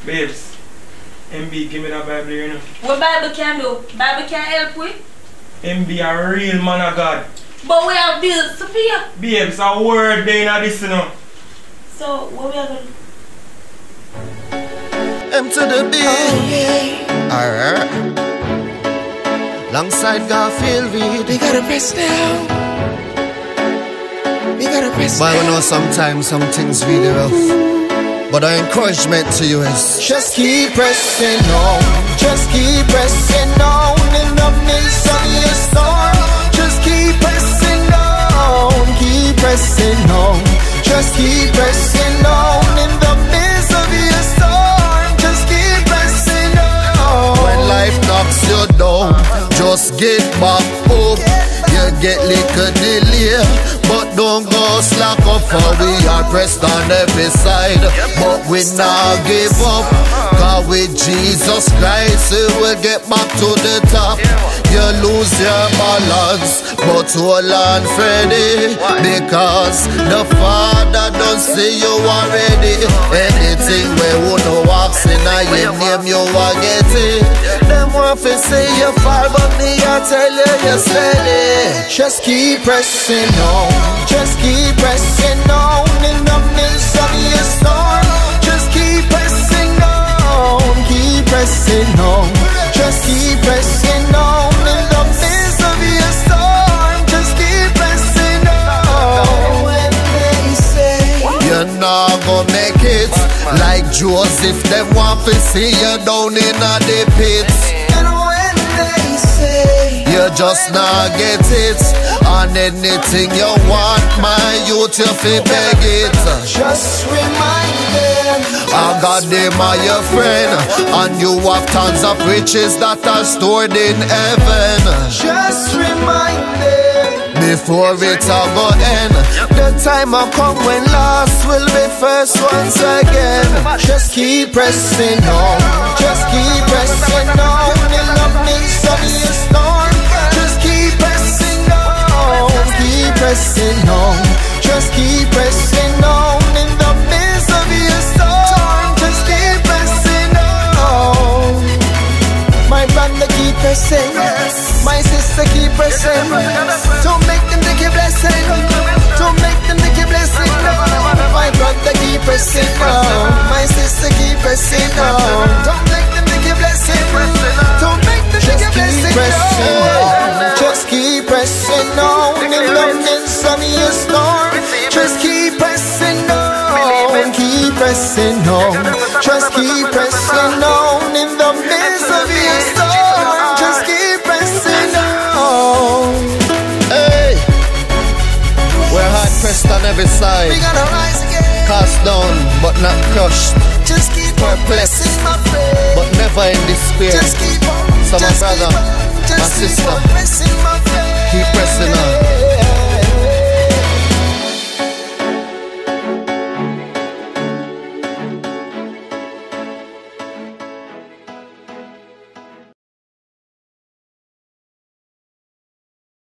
Babes, MB, give me that Bible here, you know. What Bible can do? Bible can help with? MB, a real man of God. But we have bills to pay. Babes, a word there in this, you know. So, what we are going to do? M to the B. Oh, yeah. Alright. Alongside Garfield Reed. We gotta press down. We gotta press down. But I know sometimes some things really rough. But our encouragement to you is just keep pressing on. Just keep pressing on in the midst of your storm. Just keep pressing on. Keep pressing on. Just keep pressing on in the midst of your storm. Just keep pressing on. When life knocks you down, just get back up. You get little delay, but don't go slack up, for we are pressed on every side. But we not give up, cause with Jesus Christ we will get back to the top. You lose your balance, but hold on Freddy, because the Father don't see you already. Anything where you no walks in a your name you will get it. Them want to say you fall, but me I tell you you're steady. Just keep pressing on. Just keep pressing on in the midst of your storm. Just keep pressing on. Keep pressing on. Just keep pressing on in the midst of your storm. Just keep pressing on. When they say you're not gonna make it, like Joseph, them want to see you down in the pits. And when they say you just not get it, and anything you want, my youth, you fi beg it. Just remind them, I got them are your friend, and you have tons of riches that are stored in heaven. Just remind them, before it all go end. The time will come when last will be first once again. Just keep pressing on. Just keep pressing on in the midst of your storm. Just keep pressing on. Keep pressing on. Just keep pressing on in the midst of your storm. Just keep pressing on. My brother keep pressing. My sister keep pressing. Don't make them think you're blessing. Don't make them think you're blessing. My brother keep pressing on. My sister keep pressing on. Don't make them think you're blessing. Don't make them think you're blessing. Just keep pressing on in the midst of your storm. Just keep pressing on. Keep pressing on. Just keep pressing on in the midst of your storm. Just keep pressing on. Hey, we're hard pressed on every side. We gonna rise again. Cast down but not crushed. Just keep perplexed but never in despair. Just keep on. So my brother, my sister, keep pressing on.